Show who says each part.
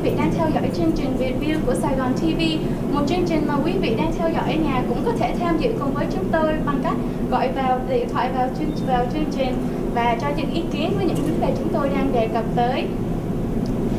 Speaker 1: vị đang theo dõi chương trình review của Sài Gòn TV, một chương trình mà quý vị đang theo dõi ở nhà cũng có thể tham dự cùng với chúng tôi bằng cách gọi vào điện thoại vào chương trình và cho những ý kiến với những vấn đề chúng tôi đang đề cập tới.